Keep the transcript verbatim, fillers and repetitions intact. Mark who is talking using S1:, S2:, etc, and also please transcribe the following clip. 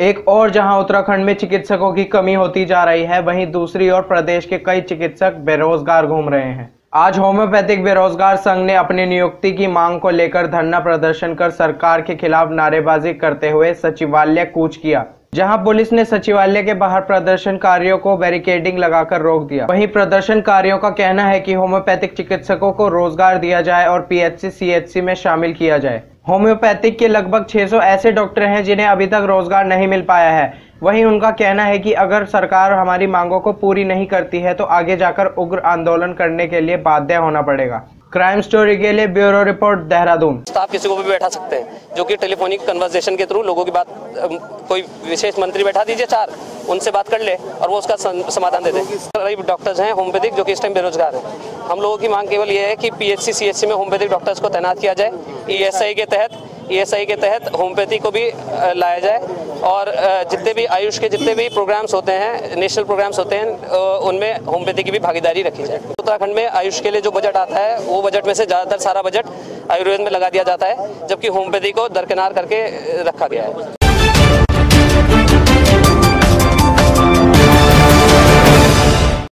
S1: एक और जहां उत्तराखंड में चिकित्सकों की कमी होती जा रही है, वहीं दूसरी ओर प्रदेश के कई चिकित्सक बेरोजगार घूम रहे हैं। आज होम्योपैथिक बेरोजगार संघ ने अपनी नियुक्ति की मांग को लेकर धरना प्रदर्शन कर सरकार के खिलाफ नारेबाजी करते हुए सचिवालय कूच किया, जहां पुलिस ने सचिवालय के बाहर प्रदर्शनकारियों को बैरिकेडिंग लगाकर रोक दिया। वहीं प्रदर्शनकारियों का कहना है कि होम्योपैथिक चिकित्सकों को रोजगार दिया जाए और पीएचसी सीएचसी में शामिल किया जाए। होम्योपैथिक के लगभग छह सौ ऐसे डॉक्टर हैं जिन्हें अभी तक रोजगार नहीं मिल पाया है। वहीं उनका कहना है कि अगर सरकार हमारी मांगों को पूरी नहीं करती है तो आगे जाकर उग्र आंदोलन करने के लिए बाध्य होना पड़ेगा। क्राइम स्टोरी के लिए ब्यूरो रिपोर्ट, देहरादून।
S2: आप किसी को भी बैठा सकते हैं, जो कि टेलीफोनिक कन्वर्सेशन के थ्रू लोगों की बात, कोई विशेष मंत्री बैठा दीजिए चार, उनसे बात कर ले और वो उसका समाधान दे दे। कई डॉक्टर्स हैं होम्योपैथिक जो कि इस टाइम बेरोजगार हैं। हम लोगों की मांग केवल ये है कि पीएचसी सीएचसी में होम्योपैथिक डॉक्टर्स को तैनात किया जाए। ईएसआई के तहत ईएसआई के तहत होम्योपैथी को भी लाया जाए और जितने भी आयुष के जितने भी प्रोग्राम्स होते हैं, नेशनल प्रोग्राम्स होते हैं, उनमें होम्योपैथी की भी भागीदारी रखी जाए। उत्तराखंड में आयुष के लिए जो बजट आता है वो बजट में से ज़्यादातर सारा बजट आयुर्वेद में लगा दिया जाता है, जबकि होम्योपैथी को दरकिनार करके रखा गया है।